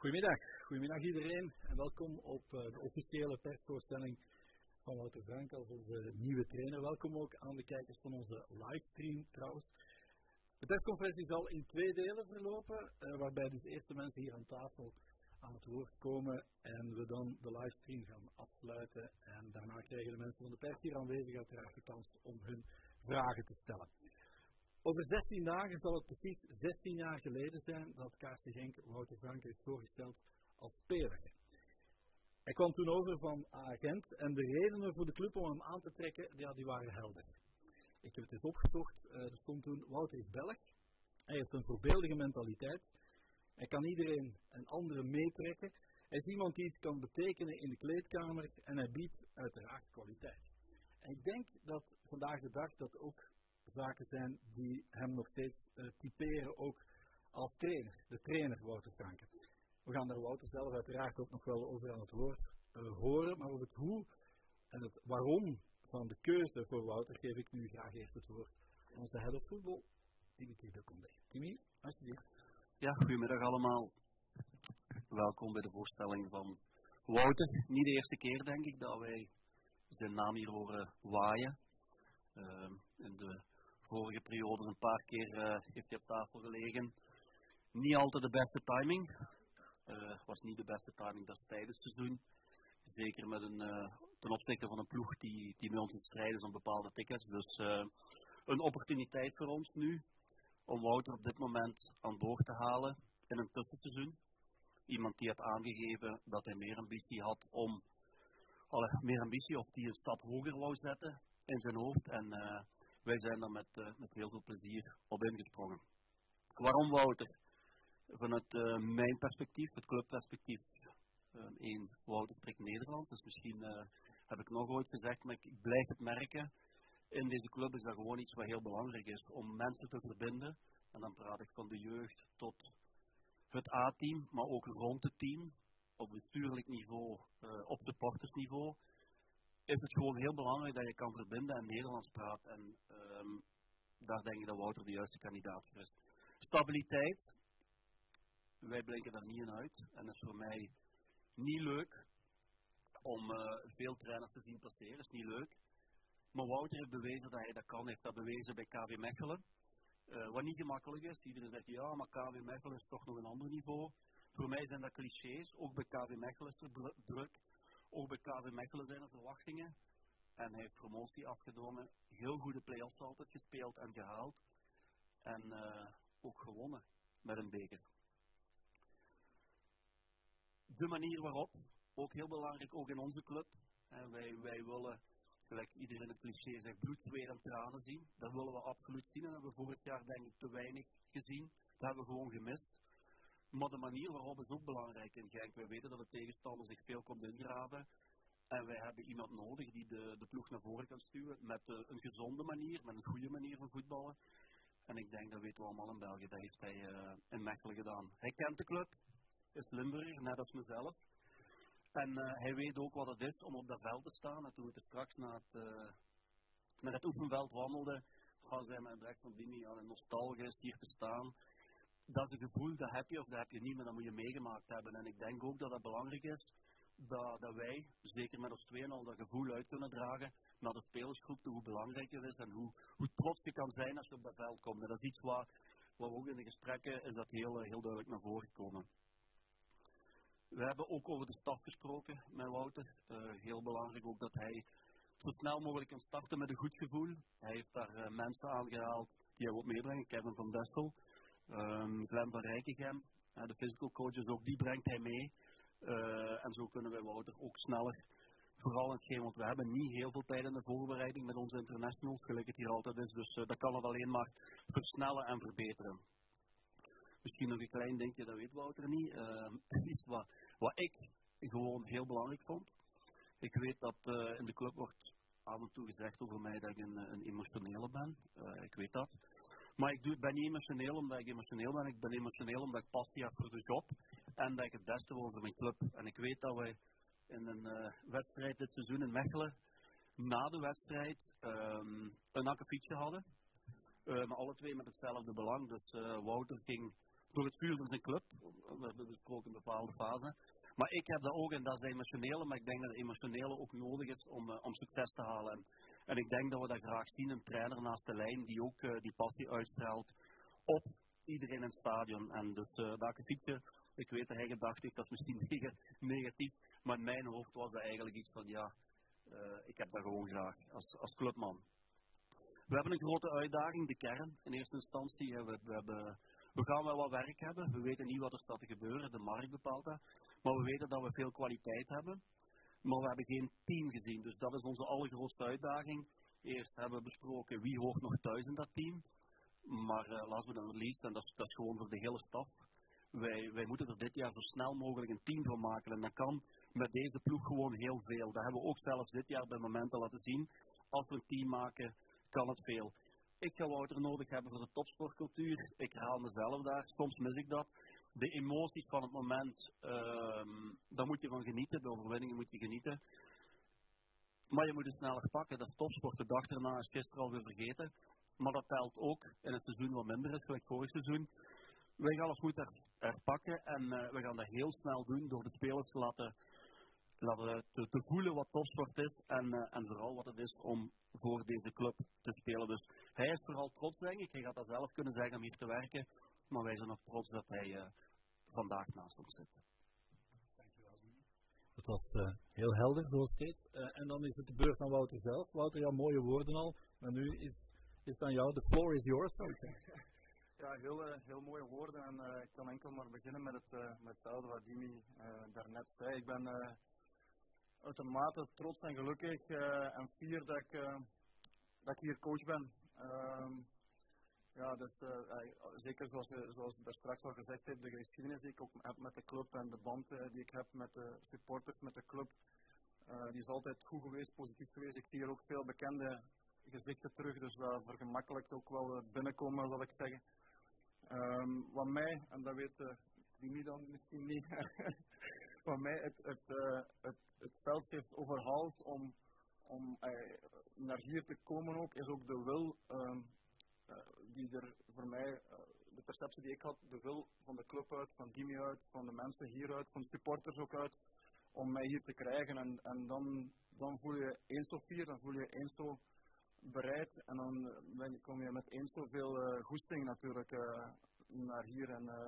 Goedemiddag iedereen en welkom op de officiële persvoorstelling van Wouter Frank als onze nieuwe trainer. Welkom ook aan de kijkers van onze livestream trouwens. De persconferentie zal in 2 delen verlopen, waarbij dus eerst de mensen hier aan tafel aan het woord komen en we dan de livestream gaan afsluiten. En daarna krijgen de mensen van de pers hier aanwezig uiteraard de kans om hun vragen te stellen. Over 16 dagen zal het precies 16 jaar geleden zijn dat KRC Genk Wouter Frank heeft voorgesteld als speler. Hij kwam toen over van agent en de redenen voor de club om hem aan te trekken, ja, die waren helder. Ik heb het eens opgezocht, er stond toen: Wouter is Belg, hij heeft een voorbeeldige mentaliteit, hij kan iedereen en anderen meetrekken, hij is iemand die iets kan betekenen in de kleedkamer en hij biedt uiteraard kwaliteit. En ik denk dat vandaag de dag dat ook zaken zijn die hem nog steeds typeren, ook als trainer, de trainer Wouter Frank. We gaan daar Wouter zelf uiteraard ook nog wel over aan het woord horen, maar over het hoe en het waarom van de keuze voor Wouter geef ik nu graag eerst het woord aan onze head of voetbal, Dimitri de Condé. Timmy, alsjeblieft. Ja, goedemiddag allemaal. Welkom bij de voorstelling van Wouter. Niet de eerste keer denk ik dat wij zijn naam hier horen waaien. In de vorige periode een paar keer heeft hij op tafel gelegen. Niet altijd de beste timing. Was niet de beste timing dat tijdens het seizoen. Zeker met ten opzichte van een ploeg die met ons in strijd is om bepaalde tickets. Dus een opportuniteit voor ons nu om Wouter op dit moment aan boord te halen in een tussenseizoen. Iemand die had aangegeven dat hij meer ambitie had om meer ambitie of die een stap hoger wou zetten in zijn hoofd. En wij zijn daar met heel veel plezier op ingesprongen. Waarom Wouter? Vanuit mijn perspectief, het clubperspectief. Wouter spreekt Nederlands, dus misschien heb ik nog ooit gezegd, maar ik blijf het merken. In deze club is dat gewoon iets wat heel belangrijk is, om mensen te verbinden. En dan praat ik van de jeugd tot het A-team, maar ook rond het team. Op bestuurlijk niveau, op supportersniveau. Is het gewoon heel belangrijk dat je kan verbinden en Nederlands praat. En daar denk ik dat Wouter de juiste kandidaat voor is. Stabiliteit. Wij blinken daar niet in uit. En dat is voor mij niet leuk om veel trainers te zien passeren. Dat is niet leuk. Maar Wouter heeft bewezen dat hij dat kan. Hij heeft dat bewezen bij KV Mechelen. Wat niet gemakkelijk is. Iedereen zegt ja, maar KV Mechelen is toch nog een ander niveau. Voor mij zijn dat clichés. Ook bij KV Mechelen is er druk. Ook bij KV Mechelen zijn er verwachtingen. En hij heeft promotie afgedwongen. Heel goede play-offs altijd gespeeld en gehaald. En ook gewonnen met een beker. De manier waarop, ook heel belangrijk, ook in onze club. Wij willen, gelijk iedereen het cliché zegt, bloed, zweet en tranen zien. Dat willen we absoluut zien en dat hebben we vorig jaar denk ik te weinig gezien. Dat hebben we gewoon gemist. Maar de manier waarop is ook belangrijk in Genk. Wij weten dat de tegenstander zich veel komt ingraven. En wij hebben iemand nodig die de ploeg naar voren kan stuwen. Met een gezonde manier, met een goede manier van voetballen. En ik denk, dat weten we allemaal in België. Dat heeft hij in Mechelen gedaan. Hij kent de club. Is Limburger, net als mezelf. En hij weet ook wat het is om op dat veld te staan. En toen we straks naar het oefenveld wandelden, zei mijn direct van Dini, nostalgisch hier te staan. Dat is een gevoel, dat heb je of dat heb je niet, maar dat moet je meegemaakt hebben. En ik denk ook dat het belangrijk is dat wij, zeker met ons tweeën, al dat gevoel uit kunnen dragen naar de spelersgroep, hoe belangrijk het is en hoe trots je kan zijn als je op dat veld komt. En dat is iets wat we ook in de gesprekken is dat heel duidelijk naar voren gekomen. We hebben ook over de staf gesproken met Wouter. Heel belangrijk ook dat hij zo snel mogelijk kan starten met een goed gevoel. Hij heeft daar mensen aangehaald die hij wil meebrengen. Kevin van Dessel, Glenn van Rijkegem, de physical coaches, ook die brengt hij mee. En zo kunnen wij Wouter ook sneller, vooral in het schema, want we hebben niet heel veel tijd in de voorbereiding met onze internationals, gelijk het hier altijd is. Dus dat kan het alleen maar versnellen en verbeteren. Misschien nog een klein dingetje, dat weet Wouter niet. Iets wat ik gewoon heel belangrijk vond. Ik weet dat in de club wordt af en toe gezegd over mij dat ik een emotionele ben. Ik weet dat. Maar ik ben niet emotioneel omdat ik emotioneel ben. Ik ben emotioneel omdat ik passie heb voor de job. En dat ik het beste wil voor mijn club. En ik weet dat wij in een wedstrijd dit seizoen in Mechelen, na de wedstrijd, een akkefietje hadden. Maar alle twee met hetzelfde belang. Dus Wouter ging door het vuur van zijn club. We hebben besproken een bepaalde fase. Maar ik heb dat ook, en dat is de emotionele, maar ik denk dat de emotionele ook nodig is om succes te halen. En ik denk dat we dat graag zien, een trainer naast de lijn die ook die passie uitstraalt op iedereen in het stadion. En dus dat Fietje, ik weet dat hij gedacht heeft, dat is misschien negatief, maar in mijn hoofd was dat eigenlijk iets van ja, ik heb dat gewoon graag als clubman. We hebben een grote uitdaging, de kern in eerste instantie. We gaan wel wat werk hebben, we weten niet wat er staat te gebeuren, de markt bepaalt dat. Maar we weten dat we veel kwaliteit hebben, maar we hebben geen team gezien. Dus dat is onze allergrootste uitdaging. Eerst hebben we besproken wie hoort nog thuis in dat team. Maar last but not least, en dat is gewoon voor de hele staf. Wij moeten er dit jaar zo snel mogelijk een team van maken. En dat kan met deze ploeg gewoon heel veel. Dat hebben we ook zelfs dit jaar bij momenten laten zien. Als we een team maken, kan het veel. Ik ga Wouter nodig hebben voor de topsportcultuur. Ik herhaal mezelf daar. Soms mis ik dat. De emoties van het moment, daar moet je van genieten. De overwinningen moet je genieten. Maar je moet het sneller pakken. Dat is topsport. De dag erna is gisteren alweer vergeten. Maar dat telt ook in het seizoen wat minder is, gelijk vorig seizoen. Wij gaan ons goed herpakken en we gaan dat heel snel doen door de spelers te voelen wat topsport is en vooral wat het is om voor deze club te spelen. Dus hij is vooral trots, denk ik. Hij gaat dat zelf kunnen zeggen om hier te werken. Maar wij zijn nog trots dat hij vandaag naast ons zit. Dat was heel helder, zoals steeds. En dan is het de beurt aan Wouter zelf. Wouter, ja, mooie woorden al. Maar nu is het aan jou. The floor is yours, zou ik zeggen. Ja, heel mooie woorden. En ik kan enkel maar beginnen met hetzelfde wat Dimi daarnet zei. Ik ben uitermate trots en gelukkig en fier dat ik hier coach ben. Ja, dus, zeker zoals ik daar straks al gezegd heb, de geschiedenis die ik ook heb met de club en de band die ik heb met de supporters, met de club, die is altijd goed geweest, positief geweest. Ik zie hier ook veel bekende gezichten terug, dus dat vergemakkelijkt ook wel het binnenkomen, zal ik zeggen. Wat mij, en dat weet Dimi dan misschien niet, wat mij het veld heeft overhaald om naar hier te komen ook, is ook de wil die er voor mij, de perceptie die ik had, de wil van de club uit, van Dimi uit, van de mensen hieruit, van de supporters ook uit, om mij hier te krijgen. En dan voel je eens zo fier, dan voel je eens zo bereid en dan kom je met eens zoveel goesting natuurlijk naar hier.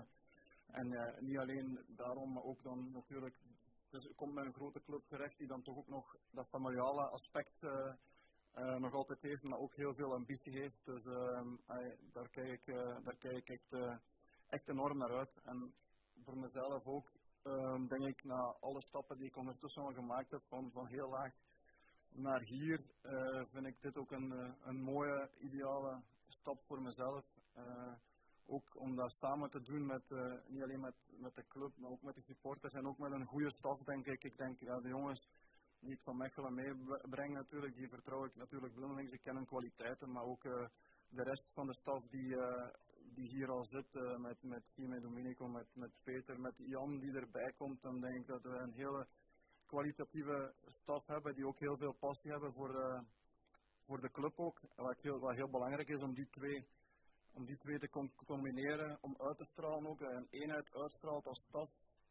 En niet alleen daarom, maar ook dan natuurlijk, dus ik kom met een grote club terecht die dan toch ook nog dat familiale aspect nog altijd heeft, maar ook heel veel ambitie heeft. Dus daar kijk ik echt enorm naar uit. En voor mezelf ook, denk ik, na alle stappen die ik ondertussen al gemaakt heb, van heel laag naar hier, vind ik dit ook een mooie, ideale stap voor mezelf. Ook om dat samen te doen met, niet alleen met de club, maar ook met de supporters en ook met een goede staf, denk ik. Ik denk, ja, de jongens die ik van Mechelen meebreng natuurlijk, die vertrouw ik natuurlijk blindelings. Ik ken hun kwaliteiten, maar ook de rest van de staf die hier al zit, met Domenico, met Peter, met Jan die erbij komt, dan denk ik dat we een hele kwalitatieve staf hebben, die ook heel veel passie hebben voor de club ook. Wat heel belangrijk is om die twee te combineren, om uit te stralen ook, en eenheid uitstraalt als staf.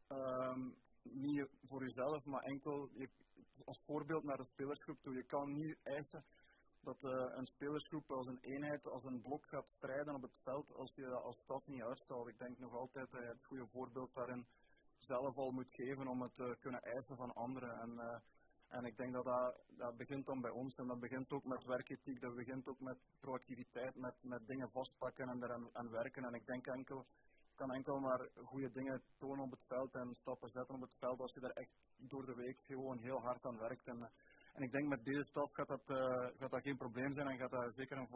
Niet voor jezelf, maar enkel als voorbeeld naar de spelersgroep toe. Je kan niet eisen dat een spelersgroep als een eenheid, als een blok gaat strijden op het veld als je dat als staf niet uitstraalt. Ik denk nog altijd dat je het goede voorbeeld daarin zelf al moet geven om het te kunnen eisen van anderen. En ik denk dat begint dan bij ons en dat begint ook met werkethiek, dat begint ook met proactiviteit, met dingen vastpakken en eraan werken. En ik denk kan enkel maar goede dingen tonen op het veld en stappen zetten op het veld als je daar echt door de week gewoon heel hard aan werkt. En ik denk met deze stap gaat dat geen probleem zijn en gaat dat zeker en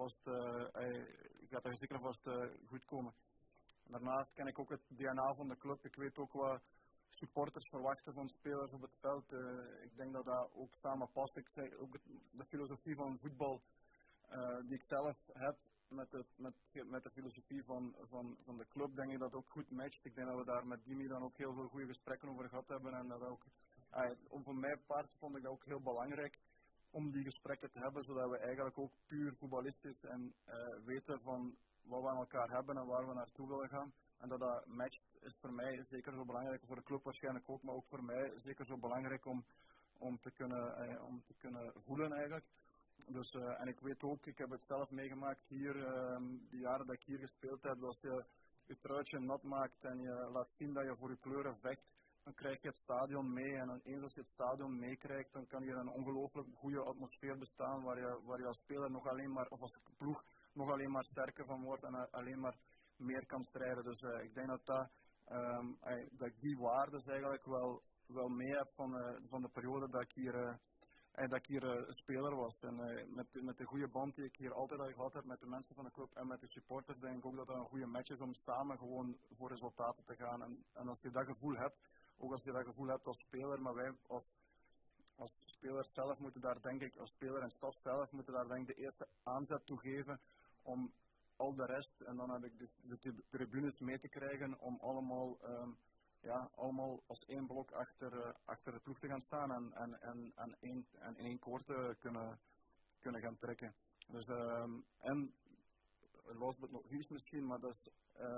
vast goed komen. Daarnaast ken ik ook het DNA van de club. Ik weet ook wat supporters verwachten van spelers op het veld. Ik denk dat ook samen past. Ik zeg ook de filosofie van voetbal die ik zelf heb met de filosofie van de club, denk ik dat het ook goed matcht. Ik denk dat we daar met Dimi dan ook heel veel goede gesprekken over gehad hebben. En dat ook, voor mijn part vond ik dat ook heel belangrijk om die gesprekken te hebben, zodat we eigenlijk ook puur voetballistisch en weten van wat we aan elkaar hebben en waar we naartoe willen gaan. En dat matcht is voor mij zeker zo belangrijk, voor de club waarschijnlijk ook, maar ook voor mij zeker zo belangrijk om te kunnen voelen eigenlijk. Dus, en ik weet ook, ik heb het zelf meegemaakt hier, die jaren dat ik hier gespeeld heb, als je je truitje nat maakt en je laat zien dat je voor je kleuren vecht, dan krijg je het stadion mee. En eens als je het stadion meekrijgt, dan kan hier een ongelooflijk goede atmosfeer bestaan waar je als speler nog alleen maar, of als ploeg nog alleen maar sterker van wordt en alleen maar meer kan strijden. Dus ik denk dat ik die waarden eigenlijk wel mee heb van de periode dat ik hier speler was. En met de goede band die ik hier altijd al gehad heb met de mensen van de club en met de supporters, denk ik ook dat dat een goede match is om samen gewoon voor resultaten te gaan. En als je dat gevoel hebt, ook als je dat gevoel hebt als speler, maar wij als spelers zelf moeten daar denk ik, als speler en staf zelf moeten daar denk ik de eerste aanzet toe geven om al de rest, en dan heb ik de tribunes mee te krijgen om allemaal allemaal als één blok achter de ploeg te gaan staan en in één koord te kunnen gaan trekken. Dus, en last but not least misschien, maar dat is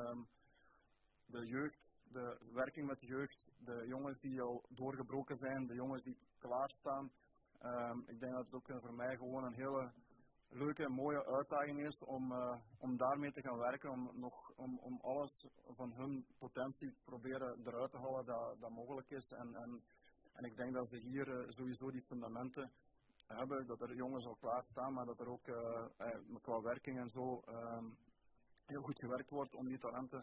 de jeugd, de werking met de jeugd, de jongens die al doorgebroken zijn, de jongens die klaarstaan. Ik denk dat het ook voor mij gewoon een hele leuke en mooie uitdaging is om daarmee te gaan werken, om alles van hun potentie proberen eruit te halen dat mogelijk is. En ik denk dat ze hier sowieso die fundamenten hebben, dat er jongens al klaar staan, maar dat er ook qua werking en zo heel goed gewerkt wordt om die talenten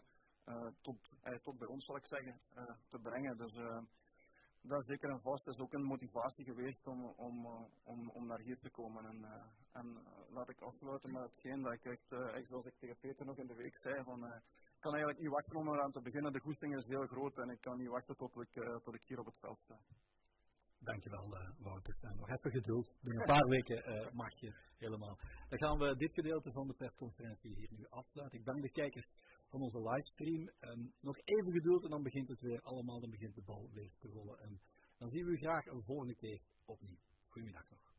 tot bij ons, zal ik zeggen, te brengen. Dus dat is zeker en vast. Dat is ook een motivatie geweest om naar hier te komen. En laat ik afsluiten met hetgeen dat ik echt, zoals ik tegen Peter nog in de week zei, ik kan eigenlijk niet wachten om eraan te beginnen. De goesting is heel groot en ik kan niet wachten tot ik hier op het veld sta. Dankjewel, Wouter. Nog even geduld. Binnen een paar weken mag je helemaal. Dan gaan we dit gedeelte van de persconferentie hier nu afsluiten. Ik dank de kijkers van onze livestream. Nog even geduld en dan begint het weer allemaal. Dan begint de bal weer te rollen. En dan zien we u graag een volgende keer opnieuw. Goedemiddag nog.